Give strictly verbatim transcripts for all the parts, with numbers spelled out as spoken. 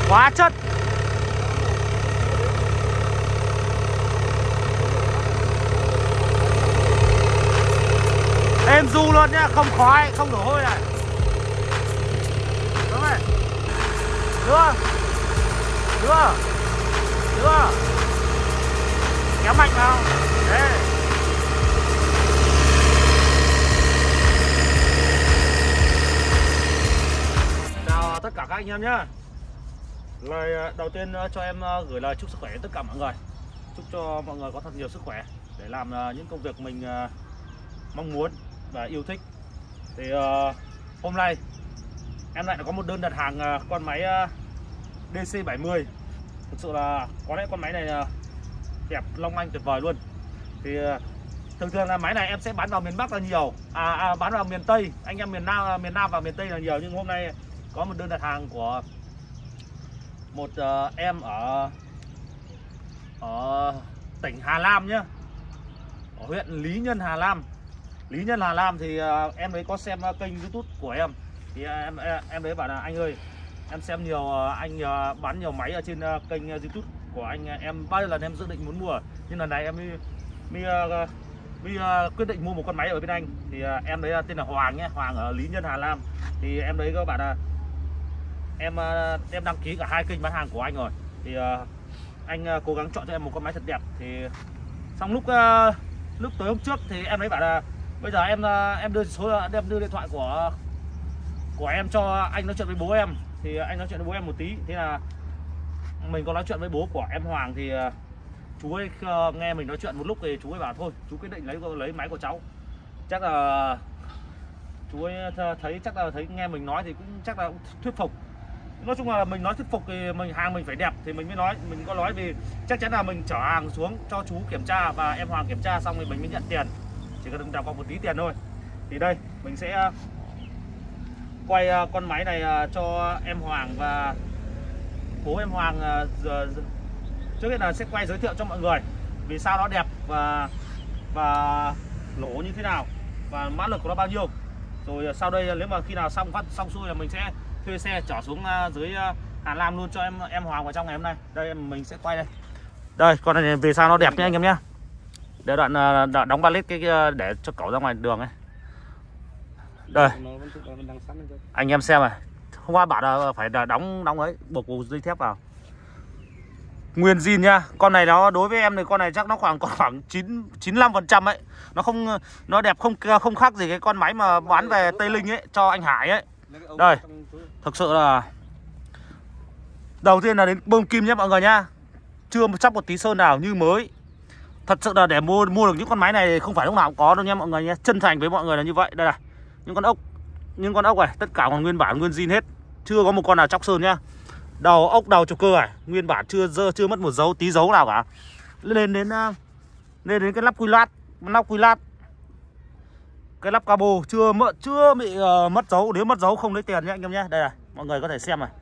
Quá chất. Êm du luôn nhá, không khói, không đổ hôi này. Đúng rồi. Đưa. Đưa. Đưa. Kéo mạnh vào. Đấy. Chào tất cả các anh em nhé. Lời đầu tiên cho em gửi lời chúc sức khỏe đến tất cả mọi người. Chúc cho mọi người có thật nhiều sức khỏe để làm những công việc mình mong muốn và yêu thích. Thì uh, hôm nay em lại có một đơn đặt hàng uh, con máy uh, D C bảy mươi. Thực sự là có lẽ con máy này uh, đẹp long lanh tuyệt vời luôn. Thì uh, thường thường là máy này em sẽ bán vào miền Bắc là nhiều, à, à bán vào miền Tây, anh em miền Nam miền Nam và miền Tây là nhiều. Nhưng hôm nay có một đơn đặt hàng của một uh, em ở ở tỉnh Hà Nam nhé, ở huyện Lý Nhân, Hà Nam. Lý Nhân, Hà Nam thì uh, em đấy có xem uh, kênh YouTube của em. Thì uh, em em đấy bảo là anh ơi, em xem nhiều uh, anh uh, bán nhiều máy ở trên uh, kênh uh, YouTube của anh. Uh, em bao nhiêu lần em dự định muốn mua, nhưng lần này em mới, mới, uh, mới uh, quyết định mua một con máy ở bên anh. Thì uh, em đấy uh, tên là Hoàng nhé, Hoàng ở Lý Nhân, Hà Nam. Thì em đấy có bạn là em uh, em đăng ký cả hai kênh bán hàng của anh rồi. Thì uh, anh uh, cố gắng chọn cho em một con máy thật đẹp. Thì xong lúc uh, lúc tối hôm trước thì em đấy bảo là bây giờ em em đưa số em đưa điện thoại của của em cho anh nói chuyện với bố em. Thì anh nói chuyện với bố em một tí. Thế là mình có nói chuyện với bố của em Hoàng. Thì chú ấy nghe mình nói chuyện một lúc thì chú ấy bảo thôi chú quyết định lấy lấy máy của cháu. Chắc là chú ấy thấy chắc là thấy nghe mình nói thì cũng chắc là thuyết phục. Nói chung là mình nói thuyết phục thì mình hàng mình phải đẹp thì mình mới nói. Mình có nói vì chắc chắn là mình chở hàng xuống cho chú kiểm tra và em Hoàng kiểm tra xong thì mình mới nhận tiền. Chỉ cần đừng một tí tiền thôi. Thì đây mình sẽ quay con máy này cho em Hoàng và bố em Hoàng. Trước hết là sẽ quay giới thiệu cho mọi người vì sao nó đẹp và và lỗ như thế nào và mã lực của nó bao nhiêu. Rồi sau đây nếu mà khi nào xong phát xong xuôi là mình sẽ thuê xe chở xuống dưới Hà Nam luôn cho em em Hoàng vào trong ngày hôm nay. Đây mình sẽ quay đây. Đây con này về sao nó đẹp nhé anh em nhé. Để đoạn, đoạn đóng ba lít cái để cho cẩu ra ngoài đường ấy. Đây anh em xem này, hôm qua bảo là phải đóng đóng ấy, buộc bộ dây thép vào. Nguyên zin nhá. Con này nó đối với em thì con này chắc nó khoảng khoảng chín chín mươi lăm phần trăm ấy. Nó không nó đẹp không không khác gì cái con máy mà bán về Tây Linh ấy cho anh Hải ấy. Đây. Thực sự là đầu tiên là đến bơm kim nhé mọi người nhá. Chưa chắc một tí sơn nào, như mới. Thật sự là để mua mua được những con máy này không phải lúc nào cũng có đâu nha mọi người nhé. Chân thành với mọi người là như vậy. Đây này, những con ốc, những con ốc này tất cả còn nguyên bản nguyên zin hết, chưa có một con nào chóc sơn nhá. Đầu ốc đầu trục cơ này nguyên bản, chưa dơ, chưa mất một dấu tí dấu nào cả. Lên đến lên đến cái lắp quy lát, lắp quy lát, cái lắp cabo chưa mất chưa bị uh, mất dấu. Nếu mất dấu không lấy tiền nhé anh em nhé. Đây này, mọi người có thể xem này.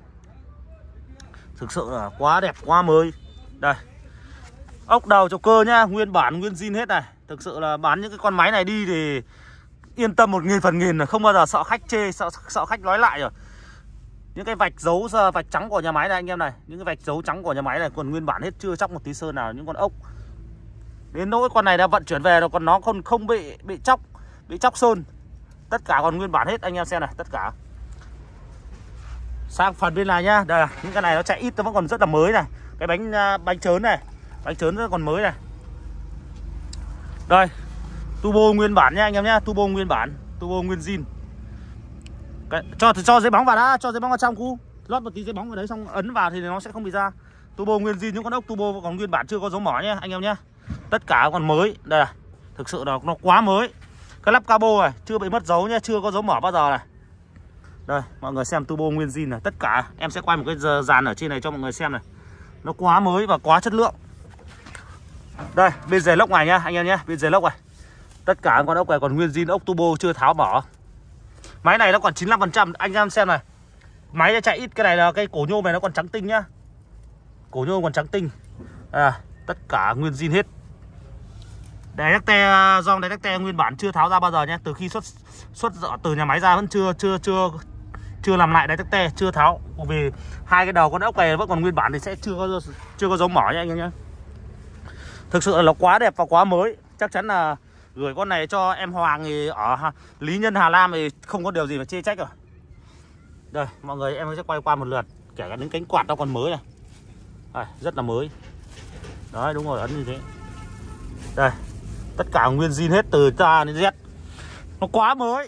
Thực sự là quá đẹp, quá mới. Đây. Ốc đầu trục cơ nhá, nguyên bản nguyên zin hết này. Thực sự là bán những cái con máy này đi thì yên tâm một nghìn phần nghìn, là không bao giờ sợ khách chê, sợ sợ khách nói lại rồi. Những cái vạch dấu vạch trắng của nhà máy này anh em này, những cái vạch dấu trắng của nhà máy này còn nguyên bản hết, chưa chóc một tí sơn nào. Những con ốc đến nỗi con này đã vận chuyển về rồi còn nó không không bị bị chóc, bị chóc sơn. Tất cả còn nguyên bản hết anh em xem này, tất cả. Sang phần bên này nhá, đây là những cái này nó chạy ít nó vẫn còn rất là mới này. Cái bánh bánh trớn này, bánh trớn vẫn còn mới này. Đây, turbo nguyên bản nha anh em nhá, turbo nguyên bản, turbo nguyên zin. Cái, cho cho giấy bóng vào đã, cho giấy bóng vào trong khu, lót một tí giấy bóng vào đấy xong ấn vào thì nó sẽ không bị ra. Turbo nguyên zin, những con ốc turbo còn nguyên bản chưa có dấu mỏ nhá anh em nhá. Tất cả còn mới, đây này. Thực sự là nó quá mới. Cái lắp cabo này chưa bị mất dấu nhá, chưa có dấu mỏ bao giờ này. Đây, mọi người xem turbo nguyên zin này, tất cả em sẽ quay một cái dàn ở trên này cho mọi người xem này. Nó quá mới và quá chất lượng. Đây, bên rề lốc này nhá anh em nhá, bên rề lốc này. Tất cả con ốc này còn nguyên zin, ốc turbo chưa tháo bỏ. Máy này nó còn chín mươi lăm phần trăm, anh em xem này. Máy nó chạy ít, cái này là cái cổ nhôm này nó còn trắng tinh nhá. Cổ nhôm còn trắng tinh. À, tất cả nguyên zin hết. Đèn đắc te, gioăng đèn đắc te nguyên bản chưa tháo ra bao giờ nhé. Từ khi xuất xuất dọ từ nhà máy ra vẫn chưa chưa chưa chưa làm lại đáy tắc te, chưa tháo, vì hai cái đầu con ốc này vẫn còn nguyên bản thì sẽ chưa có chưa có dấu mỏ nha anh em nhé. Thực sự là nó quá đẹp và quá mới. Chắc chắn là gửi con này cho em Hoàng thì ở Lý Nhân, Hà Nam thì không có điều gì mà chê trách rồi. Đây mọi người, em sẽ quay qua một lượt, kể cả những cánh quạt nó còn mới này. Đây, rất là mới. Đấy đúng rồi, ấn như thế. Đây, tất cả nguyên zin hết từ A đến Z. Nó quá mới.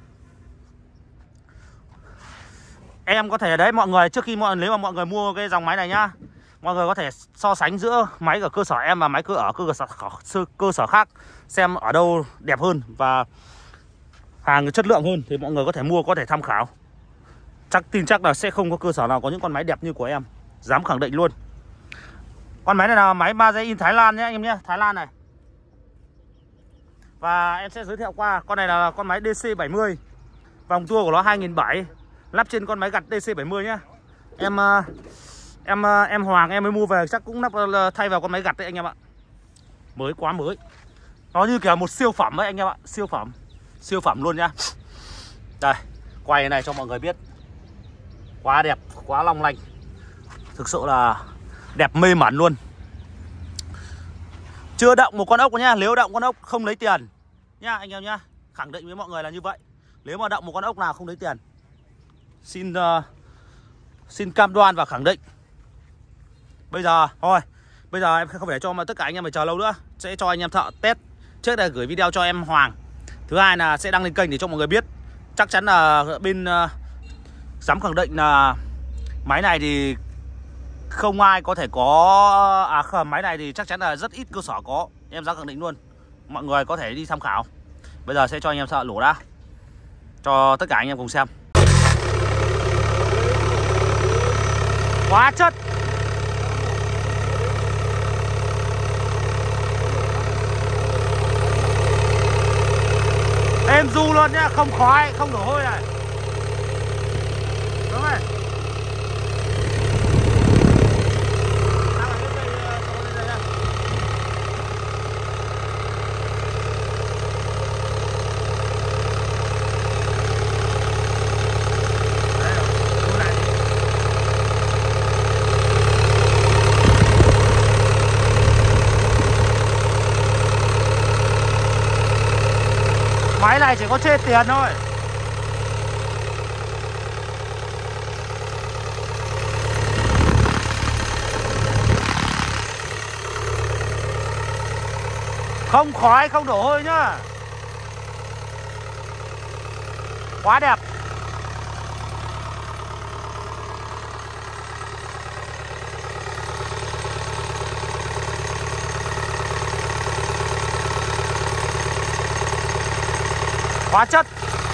Em có thể đấy mọi người, trước khi mọi nếu mà mọi người mua cái dòng máy này nhá, mọi người có thể so sánh giữa máy ở cơ sở em và máy cơ ở cơ sở cơ sở khác, xem ở đâu đẹp hơn và hàng chất lượng hơn thì mọi người có thể mua, có thể tham khảo. Chắc tin chắc là sẽ không có cơ sở nào có những con máy đẹp như của em, dám khẳng định luôn. Con máy này là máy ba giây in Thái Lan nhé anh em nhé, Thái Lan này. Và em sẽ giới thiệu qua, con này là con máy D C bảy mươi. Vòng tua của nó hai nghìn bảy trăm, lắp trên con máy gặt D C bảy mươi nhá. Em em em Hoàng em mới mua về chắc cũng lắp thay vào con máy gặt đấy anh em ạ. Mới quá mới. Nó như kiểu một siêu phẩm ấy anh em ạ, siêu phẩm. Siêu phẩm luôn nhá. Đây, quay cái này cho mọi người biết. Quá đẹp, quá long lanh. Thực sự là đẹp mê mẩn luôn. Chưa động một con ốc nhá, nếu động con ốc không lấy tiền nhá anh em nhá. Khẳng định với mọi người là như vậy. Nếu mà động một con ốc nào không lấy tiền. Xin uh, xin cam đoan và khẳng định. Bây giờ thôi, bây giờ em không để cho mà tất cả anh em phải chờ lâu nữa, sẽ cho anh em thợ test. Trước đây gửi video cho em Hoàng. Thứ hai là sẽ đăng lên kênh để cho mọi người biết. Chắc chắn là bên uh, dám khẳng định là máy này thì không ai có thể có. À không, máy này thì chắc chắn là rất ít cơ sở có. Em dám khẳng định luôn. Mọi người có thể đi tham khảo. Bây giờ sẽ cho anh em thợ lổ ra, cho tất cả anh em cùng xem. Quá chất. Êm du luôn nhá, không khói, không đổ hôi này. Đúng rồi. Máy này chỉ có chê tiền thôi. Không khói, không đổ hôi nhá. Quá đẹp. Quá chất.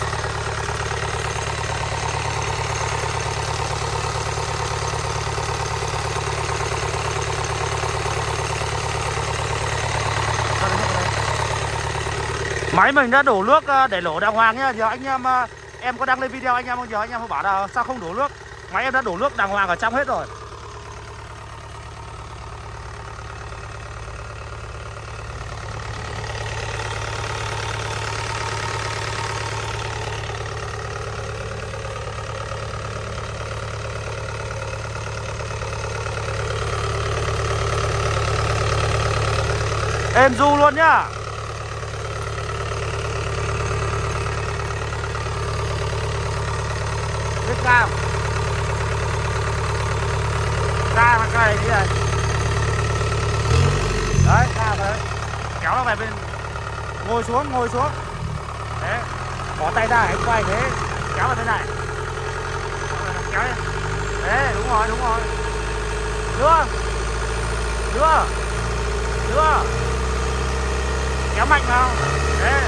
Máy mình đã đổ nước để lỗ đàng hoàng nhá. Giờ anh em em có đăng lên video anh em không? Giờ anh em có bảo là sao không đổ nước. Máy em đã đổ nước đàng hoàng ở trong hết rồi. Êm du luôn nhá. Biết cam. Ca là cái này đi này. Đấy, ca đấy. Kéo nó về bên. Ngồi xuống, ngồi xuống. Đấy. Bỏ tay ra anh quay thế. Kéo vào thế này. Kéo đi. Đấy, đúng rồi, đúng rồi. Đưa. Đưa. Đưa. Kéo mạnh vào. Đấy.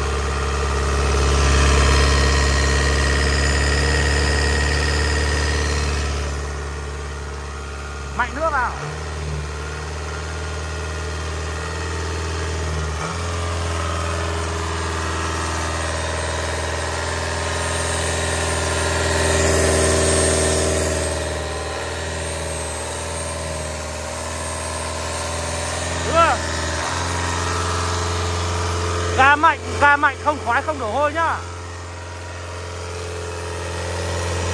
Mạnh nước vào. Đưa. Ga mạnh, ga mạnh, không khói, không đổ hôi nhá.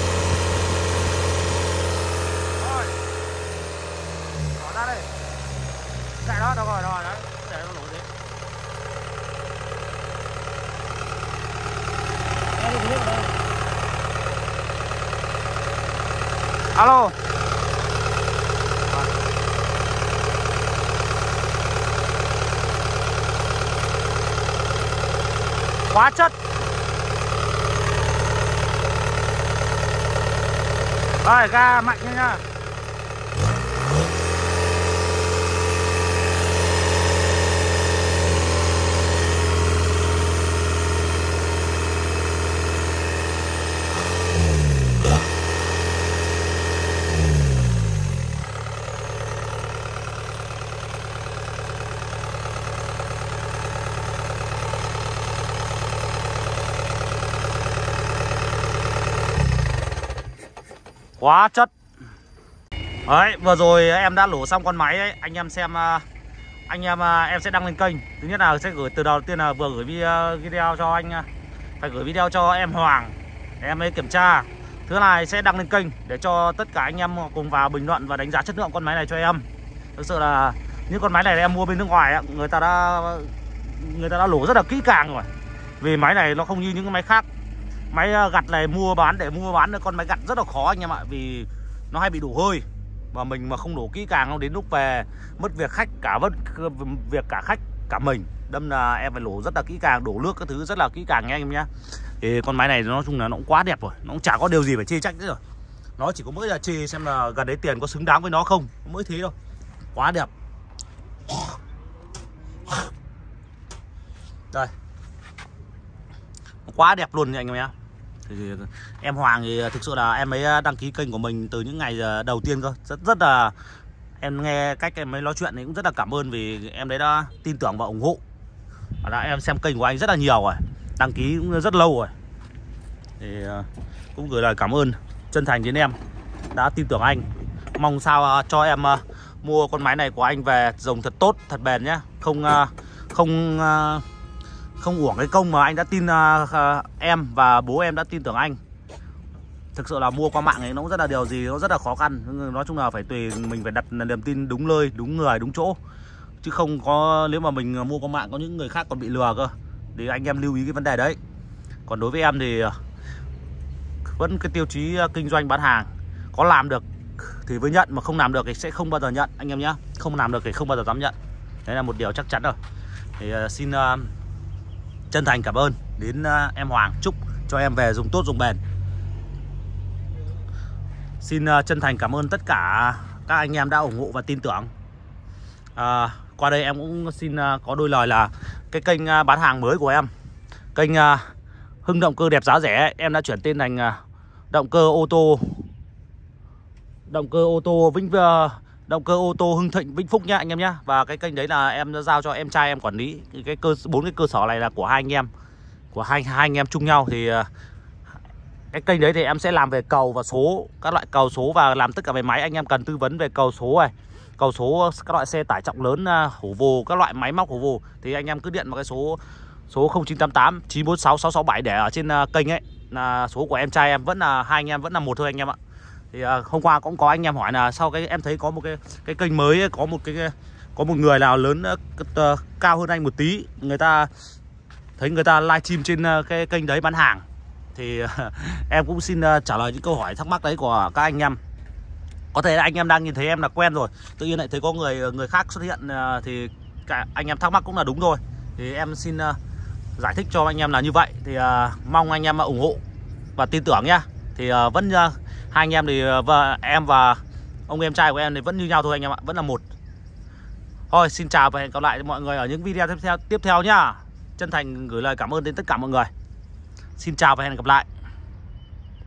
Alo. Quá chất. Rồi ga mạnh nha nhá. Quá chất. Đấy, vừa rồi em đã lổ xong con máy ấy. Anh em xem, anh em em sẽ đăng lên kênh. Thứ nhất là sẽ gửi từ đầu tiên là vừa gửi video cho anh, phải gửi video cho em Hoàng để em ấy kiểm tra. Thứ hai sẽ đăng lên kênh để cho tất cả anh em cùng vào bình luận và đánh giá chất lượng con máy này cho em. Thực sự là những con máy này em mua bên nước ngoài ấy, người ta đã người ta đã lổ rất là kỹ càng rồi. Vì máy này nó không như những cái máy khác. Máy gặt này mua bán để mua bán được con máy gặt rất là khó anh em ạ, vì nó hay bị đổ hơi. Và mình mà không đổ kỹ càng, không đến lúc về mất việc khách, cả mất việc cả khách cả mình. Đâm là em phải đổ rất là kỹ càng, đổ nước các thứ rất là kỹ càng nha anh em nhá. Thì con máy này nói chung là nó cũng quá đẹp rồi, nó cũng chả có điều gì phải chê trách nữa rồi. Nó chỉ có mỗi là chê xem là gần đấy tiền có xứng đáng với nó không, mới thế thôi. Quá đẹp. Đây, quá đẹp luôn nha anh em nhá. Thì em Hoàng thì thực sự là em ấy đăng ký kênh của mình từ những ngày đầu tiên cơ. Rất rất là em nghe cách em ấy nói chuyện thì cũng rất là cảm ơn vì em đấy đã tin tưởng và ủng hộ. Đã em xem kênh của anh rất là nhiều rồi, đăng ký cũng rất lâu rồi. Thì cũng gửi lời cảm ơn chân thành đến em đã tin tưởng anh. Mong sao cho em mua con máy này của anh về dùng thật tốt, thật bền nhé. Không không không uổng cái công mà anh đã tin uh, em và bố em đã tin tưởng anh. Thực sự là mua qua mạng ấy nó cũng rất là điều gì nó rất là khó khăn. Nói chung là phải tùy mình phải đặt niềm tin đúng nơi, đúng người, đúng chỗ. Chứ không có nếu mà mình mua qua mạng có những người khác còn bị lừa cơ. Thì anh em lưu ý cái vấn đề đấy. Còn đối với em thì vẫn cái tiêu chí kinh doanh bán hàng, có làm được thì mới nhận, mà không làm được thì sẽ không bao giờ nhận anh em nhé. Không làm được thì không bao giờ dám nhận. Đấy là một điều chắc chắn rồi. Thì uh, xin uh, chân thành cảm ơn đến uh, em Hoàng. Chúc cho em về dùng tốt dùng bền. Xin uh, chân thành cảm ơn tất cả các anh em đã ủng hộ và tin tưởng. uh, Qua đây em cũng xin uh, có đôi lời là cái kênh uh, bán hàng mới của em, kênh uh, Hưng Động Cơ Đẹp Giá Rẻ ấy, em đã chuyển tên thành uh, Động Cơ Ô Tô Động Cơ Ô Tô Vĩnh uh, Động Cơ Ô Tô Hưng Thịnh Vĩnh Phúc nhá anh em nhé. Và cái kênh đấy là em đã giao cho em trai em quản lý. Cái cơ bốn cái cơ sở này là của hai anh em, của hai hai anh em chung nhau. Thì cái kênh đấy thì em sẽ làm về cầu và số, các loại cầu số, và làm tất cả về máy anh em cần tư vấn về cầu số này, cầu số các loại xe tải trọng lớn, hổ vồ, các loại máy móc hổ vồ thì anh em cứ điện vào cái số số không chín tám tám chín bốn sáu sáu sáu bảy để ở trên kênh ấy, là số của em trai em, vẫn là hai anh em vẫn là một thôi anh em ạ. Thì uh, hôm qua cũng có anh em hỏi là sau cái em thấy có một cái cái kênh mới ấy, có một cái có một người nào lớn uh, uh, cao hơn anh một tí, người ta thấy người ta livestream trên uh, cái kênh đấy bán hàng. Thì uh, em cũng xin uh, trả lời những câu hỏi thắc mắc đấy của các anh em. Có thể là anh em đang nhìn thấy em là quen rồi, tự nhiên lại thấy có người người khác xuất hiện uh, thì cả anh em thắc mắc cũng là đúng rồi. Thì em xin uh, giải thích cho anh em là như vậy. Thì uh, mong anh em uh, ủng hộ và tin tưởng nhá. Thì uh, vẫn uh, hai anh em thì và em và ông em trai của em thì vẫn như nhau thôi anh em ạ, vẫn là một. Thôi xin chào và hẹn gặp lại mọi người ở những video tiếp theo tiếp theo nhá. Chân thành gửi lời cảm ơn đến tất cả mọi người. Xin chào và hẹn gặp lại.